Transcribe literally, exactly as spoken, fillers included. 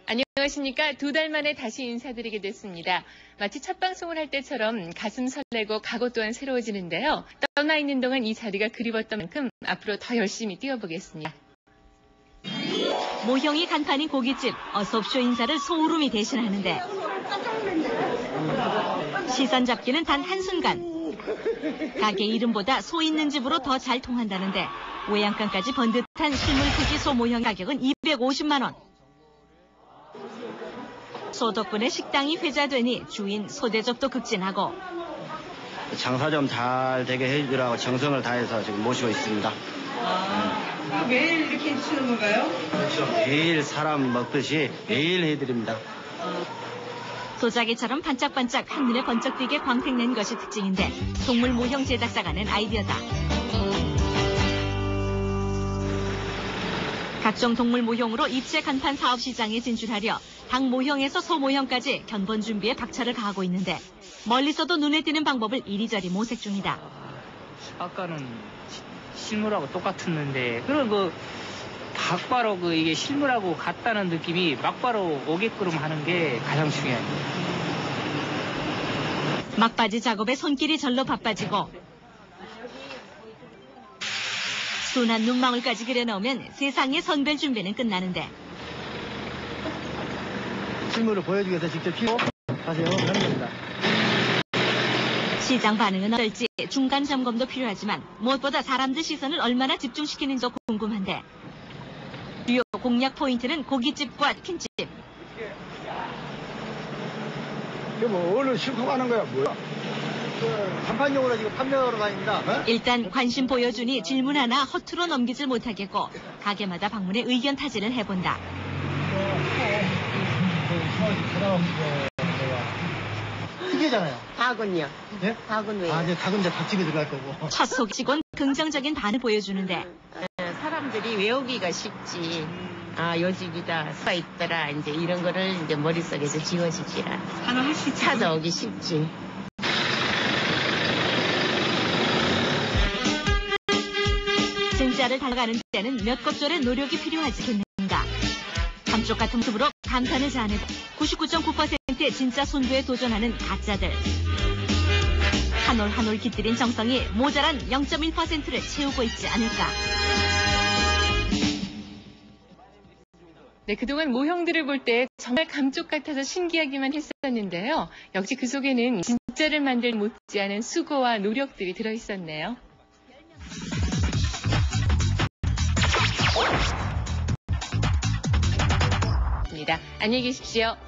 안녕하십니까. 두 달 만에 다시 인사드리게 됐습니다. 마치 첫 방송을 할 때처럼 가슴 설레고 각오 또한 새로워지는데요. 떠나 있는 동안 이 자리가 그리웠던 만큼 앞으로 더 열심히 뛰어보겠습니다. 모형이 간판인 고깃집 어서옵쇼 인사를 소울음이 대신하는데 시선 잡기는 단 한순간. 가게 이름보다 소 있는 집으로 더 잘 통한다는데 외양간까지 번듯한 실물 크기 소 모형 가격은 이백오십만 원. 소 덕분에 식당이 회자되니 주인 소대접도 극진하고 장사 좀 잘 되게 해주라고 정성을 다해서 지금 모시고 있습니다. 아, 매일 이렇게 해주시는 건가요? 그렇죠. 매일 사람 먹듯이 매일 해드립니다. 도자기처럼 반짝반짝 한눈에 번쩍 띄게 광택낸 것이 특징인데 동물 모형 제작사가 낸 아이디어다. 각종 동물 모형으로 입체 간판 사업 시장에 진출하려 닭 모형에서 소 모형까지 견본 준비에 박차를 가하고 있는데 멀리서도 눈에 띄는 방법을 이리저리 모색 중이다. 아까는 실물하고 똑같았는데 그런 그 닭바로 그 이게 실물하고 같다는 느낌이 막바로 오게끔 하는 게 가장 중요해요. 막바지 작업에 손길이 절로 바빠지고 순한 눈망울까지 그려넣으면 세상의 선별 준비는 끝나는데 실물을 보여주기 위해서 직접 피고 다시 영업을 하는 겁니다. 시장 반응은 어떨지 중간 점검도 필요하지만 무엇보다 사람들 시선을 얼마나 집중시키는지 궁금한데 주요 공략 포인트는 고깃집과 킨집. 이게 뭐 얼른 실컷하는 거야 뭐야? 간판용으로 지금 판매하러 다닙니다. 어? 일단 관심 보여주니 질문 하나 허투루 넘기질 못하겠고 가게마다 방문해 의견 타진을 해본다. 특이하잖아요. 닭은요? 예? 닭은 왜요? 아, 이제 닭은 이제 닭집에 들어갈 거고. 첫 속직원 긍정적인 반응 보여주는데 사람들이 외우기가 쉽지. 아, 요 집이다, 서 있더라. 이제 이런 거를 이제 머릿속에서 지워지지라. 찾아오기 쉽지. 진짜를 달아가는 데는 몇 kop절의 노력이 필요하지겠는가. 감쪽 같은 모습으로 감탄을 자아내고 구십구 점 구 퍼센트의 진짜 손도에 도전하는 가짜들. 한 올 한 올 깃들인 정성이 모자란 영 점 일 퍼센트를 채우고 있지 않을까. 네, 그동안 모형들을 볼 때 정말 감쪽 같아서 신기하기만 했었는데요. 역시 그 속에는 진짜를 만들 못지않은 수고와 노력들이 들어있었네요. 안녕히 계십시오.